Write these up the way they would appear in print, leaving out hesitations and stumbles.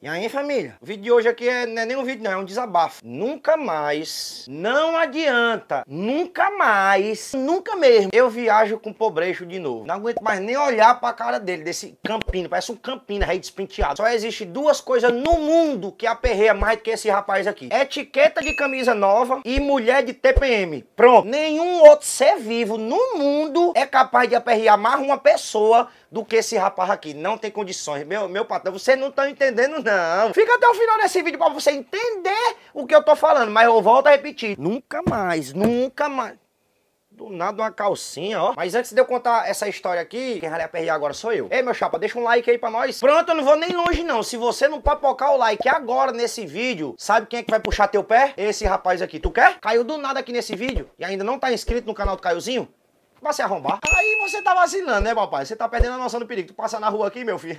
E aí, família? O vídeo de hoje aqui não é nem um vídeo, não, é um desabafo. Nunca mais, não adianta, nunca mais, nunca mesmo, eu viajo com Pobreixo de novo. Não aguento mais nem olhar pra cara dele, desse campino, parece um campino rei despenteado. Só existe duas coisas no mundo que aperreia mais do que esse rapaz aqui. Etiqueta de camisa nova e mulher de TPM. Pronto. Nenhum outro ser vivo no mundo é capaz de aperrear mais uma pessoa do que esse rapaz aqui. Não tem condições. Meu patrão, vocês não estão entendendo, não. Fica até o final desse vídeo pra você entender o que eu tô falando. Mas eu volto a repetir. Nunca mais, nunca mais. Do nada uma calcinha, ó. Mas antes de eu contar essa história aqui, quem vai aperrear agora sou eu. Ei, meu chapa, deixa um like aí pra nós. Pronto, eu não vou nem longe, não. Se você não papocar o like agora nesse vídeo, sabe quem é que vai puxar teu pé? Esse rapaz aqui. Tu quer? Caiu do nada aqui nesse vídeo e ainda não tá inscrito no canal do Caiozinho? Vai se arrombar. Aí você tá vacilando, né, papai? Você tá perdendo a noção do perigo. Tu passa na rua aqui, meu filho.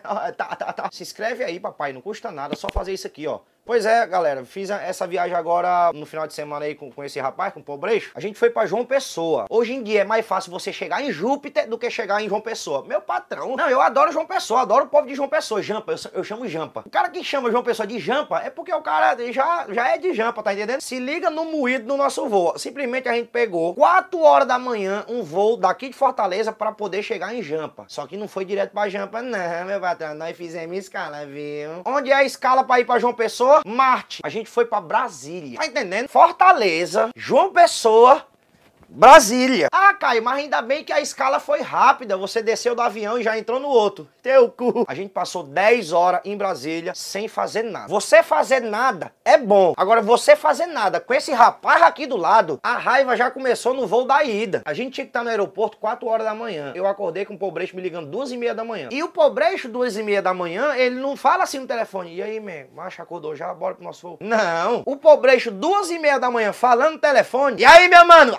Tá. Se inscreve aí, papai. Não custa nada, só fazer isso aqui, ó. Pois é, galera, fiz essa viagem agora no final de semana aí com esse rapaz, com o Pobreixo. A gente foi pra João Pessoa. Hoje em dia é mais fácil você chegar em Júpiter do que chegar em João Pessoa. Meu patrão. Não, eu adoro João Pessoa, adoro o povo de João Pessoa. Jampa, eu chamo Jampa. O cara que chama João Pessoa de Jampa é porque o cara já é de Jampa, tá entendendo? Se liga no moído do nosso voo. Simplesmente a gente pegou 4 horas da manhã um voo daqui de Fortaleza pra poder chegar em Jampa. Só que não foi direto pra Jampa, não, meu patrão. Nós fizemos escala, viu? Onde é a escala pra ir pra João Pessoa? Marte. A gente foi pra Brasília. Tá entendendo? Fortaleza, João Pessoa, Brasília. Ah, Caio, mas ainda bem que a escala foi rápida. Você desceu do avião e já entrou no outro. Teu cu. A gente passou 10 horas em Brasília sem fazer nada. Você fazer nada é bom. Agora, você fazer nada com esse rapaz aqui do lado, a raiva já começou no voo da ida. A gente tinha que estar no aeroporto 4 horas da manhã. Eu acordei com o Pobreixo me ligando 2h30 da manhã. E o Pobreixo, 2h30 da manhã, ele não fala assim no telefone. E aí, man, macho, acordou já? Bora pro nosso voo. Não. O Pobreixo, 2h30 da manhã, falando no telefone. E aí, meu mano?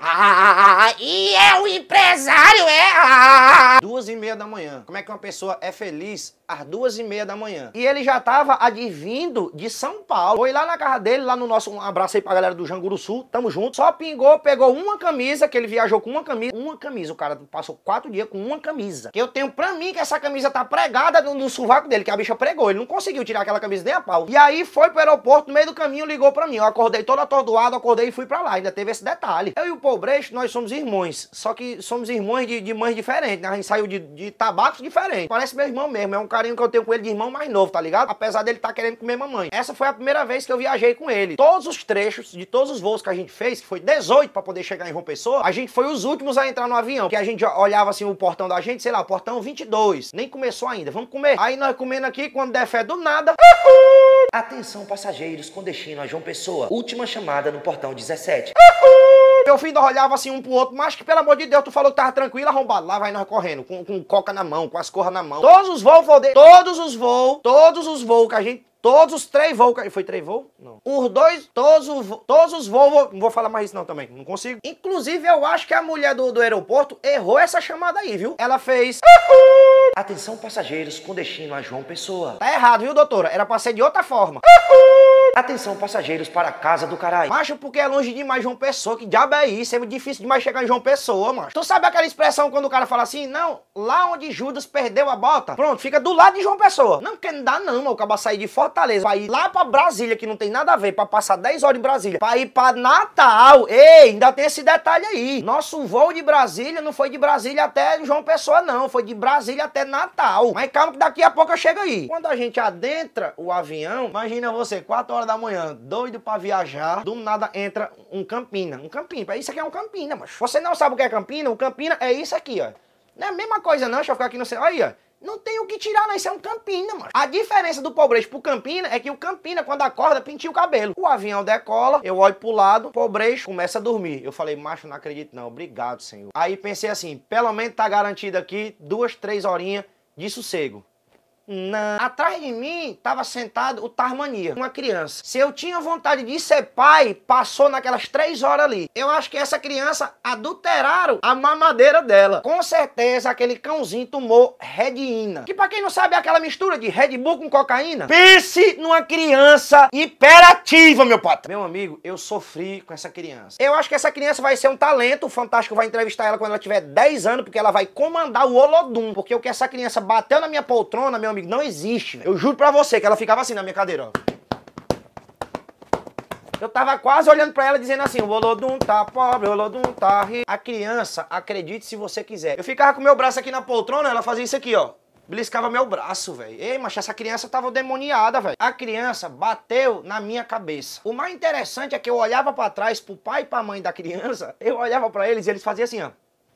E é o empresário, é? 2h30 da manhã. Como é que uma pessoa é feliz às 2h30 da manhã? E ele já tava advindo de São Paulo. Foi lá na casa dele, lá no nosso... Um abraço aí pra galera do Janguru Sul. Tamo junto. Só pingou, pegou uma camisa, que ele viajou com uma camisa. Uma camisa. O cara passou 4 dias com uma camisa. Que eu tenho pra mim que essa camisa tá pregada no sovaco dele, que a bicha pregou. Ele não conseguiu tirar aquela camisa nem a pau. E aí foi pro aeroporto, no meio do caminho, ligou pra mim. Eu acordei todo atordoado, acordei e fui pra lá. Ainda teve esse detalhe. Eu e o Pobreixo, nós somos irmãos. Só que somos irmãos de mães diferentes, né? A gente saiu de tabacos diferentes. Parece meu irmão mesmo. É um carinho que eu tenho com ele de irmão mais novo, tá ligado? Apesar dele estar querendo comer mamãe. Essa foi a primeira vez que eu viajei com ele. Todos os trechos de todos os voos que a gente fez, que foi 18 pra poder chegar em João Pessoa, a gente foi os últimos a entrar no avião. Que a gente olhava assim o portão da gente, sei lá, o portão 22. Nem começou ainda. Vamos comer. Aí nós comendo aqui, quando der fé do nada... Atenção, passageiros com destino a João Pessoa. Última chamada no portão 17. Meu filho olhava assim um pro outro, mas que pelo amor de Deus, tu falou que tava tranquilo, arrombado. Lá vai nós correndo, com coca na mão, com as corras na mão. Todos os voos que a gente... Todos os 3 voos... Foi 3 voos? Não. Os 2... Todos os voos... Não vou falar mais isso não também. Não consigo. Inclusive, eu acho que a mulher do aeroporto errou essa chamada aí, viu? Ela fez... Atenção, passageiros com destino a João Pessoa. Tá errado, viu, doutora? Era pra ser de outra forma. Atenção, passageiros para a casa do caralho. Macho, porque é longe demais João Pessoa. Que diabo é isso? É muito difícil demais chegar em João Pessoa, macho. Tu sabe aquela expressão quando o cara fala assim? Não, lá onde Judas perdeu a bota. Pronto, fica do lado de João Pessoa. Não, porque não dá não, mano. O cara sair de Fortaleza pra ir lá pra Brasília, que não tem nada a ver, pra passar 10 horas em Brasília, pra ir pra Natal. Ei, ainda tem esse detalhe aí. Nosso voo de Brasília não foi de Brasília até João Pessoa, não. Foi de Brasília até Natal. Mas calma que daqui a pouco eu chego aí. Quando a gente adentra o avião, imagina você, 4 horas da manhã, doido pra viajar, do nada entra um Campina. Um Campina, isso aqui é um Campina, mas você não sabe o que é Campina? O Campina é isso aqui, ó. Não é a mesma coisa não, deixa eu ficar aqui no centro. Aí, ó. Não tem o que tirar, não. Isso é um Campina, mano. A diferença do Pobreixo pro Campina é que o Campina, quando acorda, pintia o cabelo. O avião decola, eu olho pro lado, o Pobreixo começa a dormir. Eu falei, macho, não acredito não. Obrigado, senhor. Aí pensei assim, pelo menos tá garantido aqui 2, 3 horinhas de sossego. Não. Atrás de mim tava sentado o Tarmania, uma criança. Se eu tinha vontade de ser pai, passou naquelas 3 horas ali. Eu acho que essa criança adulteraram a mamadeira dela. Com certeza aquele cãozinho tomou Redina. Que pra quem não sabe é aquela mistura de Red Bull com cocaína. Pense numa criança hiperativa, meu patrão. Meu amigo, eu sofri com essa criança. Eu acho que essa criança vai ser um talento. O Fantástico vai entrevistar ela quando ela tiver 10 anos, porque ela vai comandar o Olodum. Porque o que essa criança bateu na minha poltrona, meu amigo, não existe, velho. Eu juro pra você que ela ficava assim na minha cadeira, ó. Eu tava quase olhando pra ela dizendo assim, o Olodum tá pobre, o Olodum tá rico. A criança, acredite se você quiser. Eu ficava com meu braço aqui na poltrona, ela fazia isso aqui, ó. Beliscava meu braço, velho. Ei, mas essa criança tava demoniada, velho. A criança bateu na minha cabeça. O mais interessante é que eu olhava pra trás, pro pai e pra mãe da criança, eu olhava pra eles e eles faziam assim, ó.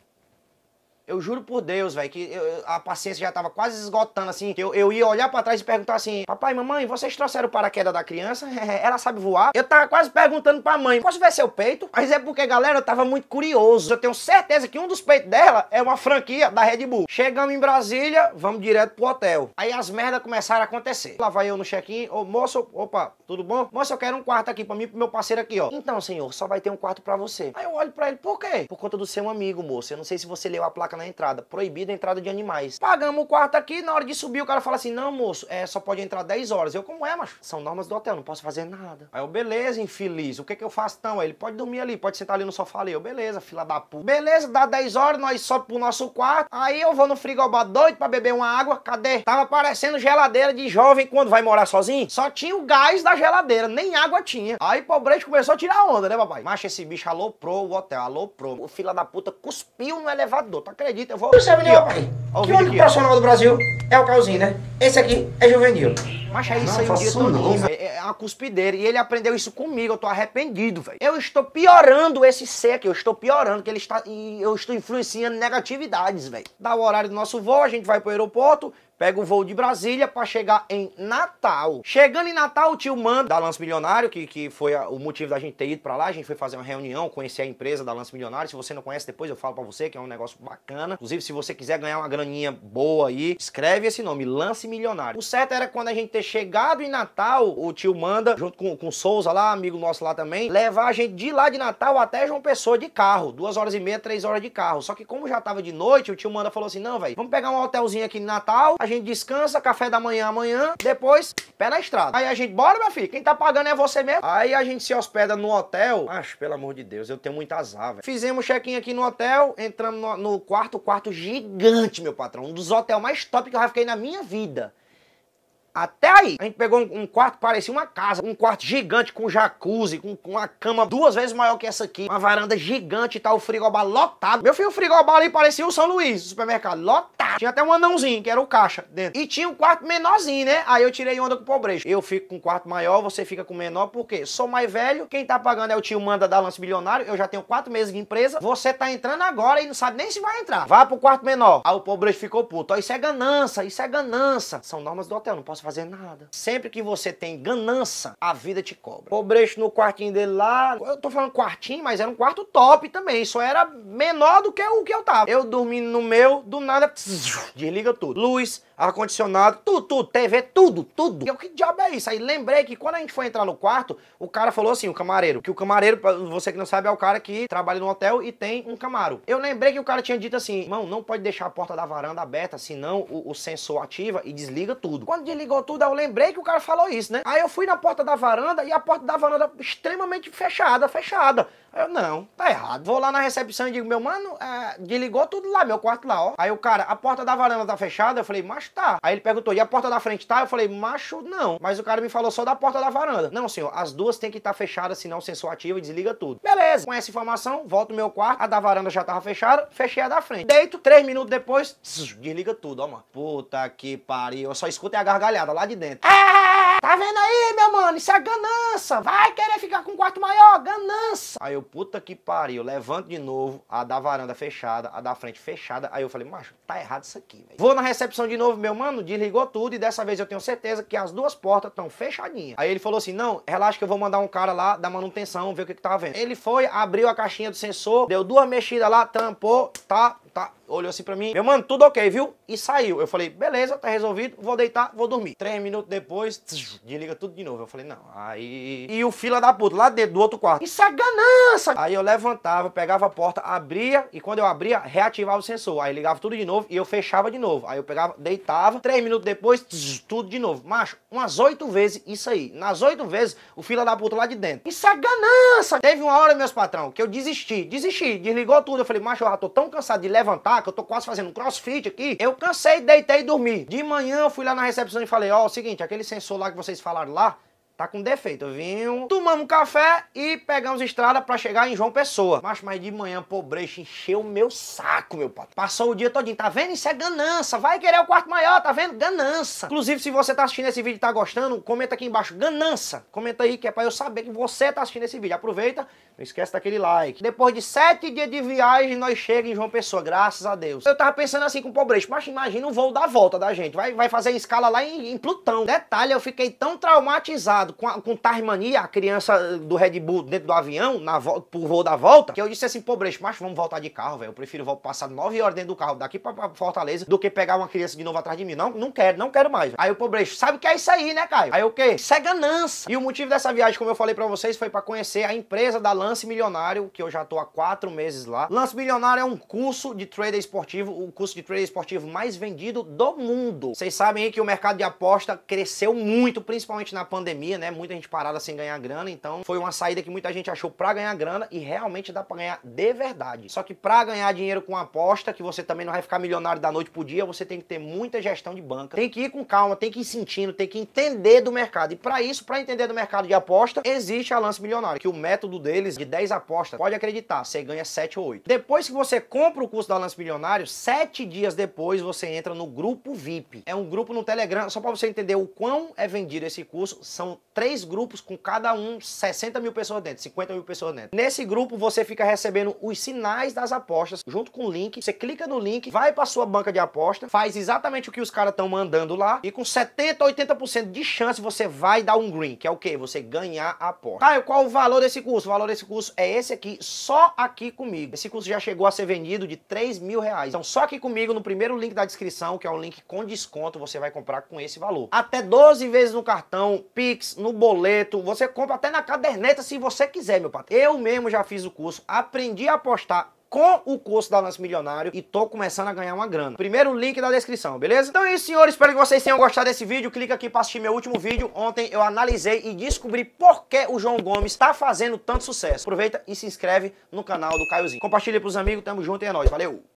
Eu juro por Deus, velho, que a paciência já tava quase esgotando, assim. Que eu ia olhar pra trás e perguntar assim, papai, mamãe, vocês trouxeram o paraquedas da criança? Ela sabe voar? Eu tava quase perguntando pra mãe, posso ver seu peito? Mas é porque, galera, eu tava muito curioso. Eu tenho certeza que um dos peitos dela é uma franquia da Red Bull. Chegamos em Brasília, vamos direto pro hotel. Aí as merdas começaram a acontecer. Lá vai eu no check-in, ô moço, opa, tudo bom? Moço, eu quero um quarto aqui pra mim e pro meu parceiro aqui, ó. Então, senhor, só vai ter um quarto pra você. Aí eu olho pra ele, por quê? Por conta do seu amigo, moço. Eu não sei se você leu a placa na entrada. Proibida a entrada de animais. Pagamos o quarto aqui, na hora de subir o cara fala assim, não moço, só pode entrar 10 horas. Eu, como é, macho? São normas do hotel, não posso fazer nada. Aí eu, beleza, infeliz, o que que eu faço então? Aí ele, pode dormir ali, pode sentar ali no sofá ali. Eu, beleza, fila da puta. Beleza, dá 10 horas, nós sobe pro nosso quarto. Aí eu vou no frigobar doido pra beber uma água. Cadê? Tava parecendo geladeira de jovem quando vai morar sozinho. Só tinha o gás da geladeira, nem água tinha. Aí pobrete começou a tirar onda, né, papai? Macho, esse bicho aloprou o hotel, aloprou. O fila da puta cuspiu no elevador, tu acredita? Eu vou... Não, pai. Que único profissional do Brasil é o Calzinho, né? Esse aqui é juvenil. Mas é isso aí o dia todo, velho. É uma cuspideira. E ele aprendeu isso comigo. Eu tô arrependido, velho. Eu estou piorando esse ser aqui. Eu estou piorando, que ele está... E eu estou influenciando negatividades, velho. Dá o horário do nosso voo, a gente vai pro aeroporto, pega o voo de Brasília pra chegar em Natal. Chegando em Natal, o tio manda da Lance Milionário, que foi o motivo da gente ter ido pra lá. A gente foi fazer uma reunião, conhecer a empresa da Lance Milionário. Se você não conhece, depois eu falo pra você, que é um negócio bacana. Inclusive, se você quiser ganhar uma graninha boa aí, escreve esse nome, Lance Milionário. O certo era quando a gente ter chegado em Natal, o tio manda, junto com o Souza lá, amigo nosso lá também, levar a gente de lá de Natal até João Pessoa de carro. 2h30, 3 horas de carro. Só que como já tava de noite, o tio manda falou assim, não, velho, vamos pegar um hotelzinho aqui em Natal, a gente descansa, café da manhã amanhã, depois, pé na estrada. Aí a gente, bora, meu filho, quem tá pagando é você mesmo. Aí a gente se hospeda no hotel. Acho, pelo amor de Deus, eu tenho muito azar, velho. Fizemos check-in aqui no hotel, entramos no quarto gigante, meu patrão. Um dos hotéis mais top que eu já fiquei na minha vida. Até aí, a gente pegou um quarto, parecia uma casa, um quarto gigante com jacuzzi, com uma cama 2 vezes maior que essa aqui, uma varanda gigante e tal, o frigobar lotado. Meu filho, o frigobar ali parecia o São Luís, o supermercado, lotado. Tinha até um anãozinho, que era o caixa dentro. E tinha um quarto menorzinho, né? Aí eu tirei onda com o pobrecho. Eu fico com um quarto maior, você fica com menor, por quê? Sou mais velho, quem tá pagando é o tio manda da Lance Milionário, eu já tenho 4 meses de empresa, você tá entrando agora e não sabe nem se vai entrar. Vá pro quarto menor. Aí o pobrecho ficou puto. Ó, isso é ganância, isso é ganância. São normas do hotel, não posso fazer nada. Sempre que você tem ganância, a vida te cobra. Pobrecho no quartinho dele lá, eu tô falando quartinho, mas era um quarto top também, só era menor do que o que eu tava. Eu dormindo no meu, do nada, desliga tudo. Luz, ar-condicionado, tudo, TV, tudo. E eu, que diabo é isso? Aí lembrei que quando a gente foi entrar no quarto, o cara falou assim, o camareiro, que o camareiro, você que não sabe, é o cara que trabalha no hotel e tem um camaro. Eu lembrei que o cara tinha dito assim, irmão, não pode deixar a porta da varanda aberta, senão o sensor ativa e desliga tudo. Quando desligou tudo, eu lembrei que o cara falou isso, né? Aí eu fui na porta da varanda e a porta da varanda extremamente fechada. Aí eu, não, tá errado. Vou lá na recepção e digo, meu mano, desligou tudo lá, meu quarto lá, ó. Aí o cara, a porta da varanda tá fechada? Eu falei, macho, tá. Aí ele perguntou, e a porta da frente tá? Eu falei, macho, não. Mas o cara me falou só da porta da varanda. Não, senhor, as duas tem que estar fechadas, senão o sensor ativa e desliga tudo. Beleza. Com essa informação, volto no meu quarto, a da varanda já tava fechada, fechei a da frente. Deito, 3 minutos depois, desliga tudo, ó, mano. Puta que pariu. Eu só escuto a gargalhada lá de dentro. Tá vendo aí, meu mano? Isso é ganância. Vai querer ficar com um quarto maior, ganância. Aí eu, puta que pariu, levanto de novo, a da varanda fechada, a da frente fechada. Aí eu falei, macho, tá errado isso aqui, velho. Vou na recepção de novo, meu mano, desligou tudo e dessa vez eu tenho certeza que as duas portas estão fechadinhas. Aí ele falou assim, não, relaxa que eu vou mandar um cara lá da manutenção, ver o que tava vendo. Ele foi, abriu a caixinha do sensor, deu 2 mexidas lá, tampou, tá, olhou assim pra mim, meu mano, tudo ok, viu? E saiu. Eu falei, beleza, tá resolvido, vou deitar, vou dormir. 3 minutos depois, desliga tudo de novo. Eu falei, não, aí... E o fila da puta, lá dentro do outro quarto, isso é ganância! Aí eu levantava, pegava a porta, abria, e quando eu abria, reativava o sensor. Aí ligava tudo de novo e eu fechava de novo. Aí eu pegava, deitava, 3 minutos depois, tudo de novo. Macho, umas 8 vezes isso aí. Nas 8 vezes, o fila da puta lá de dentro. Isso é ganância! Teve uma hora, meus patrão, que eu desisti, desligou tudo. Eu falei, macho, eu já tô tão cansado de levar levantar, que eu tô quase fazendo um crossfit aqui, eu cansei, deitei e dormi. De manhã eu fui lá na recepção e falei, ó, é o seguinte, aquele sensor lá que vocês falaram lá, tá com defeito, vinho. Tomamos um café e pegamos estrada pra chegar em João Pessoa. Mas de manhã, pobreza, encheu o meu saco, meu patrão. Passou o dia todinho, tá vendo? Isso é ganância. Vai querer o quarto maior, tá vendo? Ganância. Inclusive, se você tá assistindo esse vídeo e tá gostando, comenta aqui embaixo, ganância. Comenta aí que é pra eu saber que você tá assistindo esse vídeo. Aproveita, não esquece daquele like. Depois de 7 dias de viagem, nós chegamos em João Pessoa, graças a Deus. Eu tava pensando assim com o pobreza, mas imagina o voo da volta da gente. Vai fazer escala lá em Plutão. Detalhe, eu fiquei tão traumatizado com Tasmania, a criança do Red Bull dentro do avião, pro voo da volta, que eu disse assim, pobreza, mas vamos voltar de carro, velho. Eu prefiro passar 9 horas dentro do carro daqui pra Fortaleza do que pegar uma criança de novo atrás de mim. Não quero mais. Véio. Aí o pobreza, sabe o que é isso aí, né, Caio? Aí o quê? Isso é ganância. E o motivo dessa viagem, como eu falei pra vocês, foi pra conhecer a empresa da Lance Milionário, que eu já tô há 4 meses lá. Lance Milionário é um curso de trader esportivo, o curso de trader esportivo mais vendido do mundo. Vocês sabem aí que o mercado de aposta cresceu muito, principalmente na pandemia, né? Muita gente parada sem ganhar grana, então foi uma saída que muita gente achou pra ganhar grana e realmente dá pra ganhar de verdade. Só que pra ganhar dinheiro com aposta, que você também não vai ficar milionário da noite pro dia, você tem que ter muita gestão de banca, tem que ir com calma, tem que ir sentindo, tem que entender do mercado. E pra isso, pra entender do mercado de aposta, existe a Lance Milionário, que o método deles de 10 apostas, pode acreditar, você ganha 7 ou 8. Depois que você compra o curso da Lance Milionário, 7 dias depois você entra no grupo VIP. É um grupo no Telegram, só pra você entender o quão é vendido esse curso, são 3 grupos com cada um 60 mil pessoas dentro, 50 mil pessoas dentro. Nesse grupo você fica recebendo os sinais das apostas junto com o link. Você clica no link, vai para sua banca de aposta, faz exatamente o que os caras estão mandando lá e com 70, 80% de chance você vai dar um green, que é o quê? Você ganhar a aposta. Caio, qual o valor desse curso? O valor desse curso é esse aqui, só aqui comigo. Esse curso já chegou a ser vendido de 3 mil reais. Então só aqui comigo, no primeiro link da descrição, que é um link com desconto, você vai comprar com esse valor. Até 12 vezes no cartão, Pix, no boleto, você compra até na caderneta se você quiser, meu patrão. Eu mesmo já fiz o curso, aprendi a apostar com o curso da Lance Milionário e tô começando a ganhar uma grana. Primeiro link da descrição, beleza? Então é isso, senhores. Espero que vocês tenham gostado desse vídeo. Clica aqui para assistir meu último vídeo. Ontem eu analisei e descobri por que o João Gomes tá fazendo tanto sucesso. Aproveita e se inscreve no canal do Caiozinho. Compartilha pros amigos. Tamo junto e é nóis. Valeu!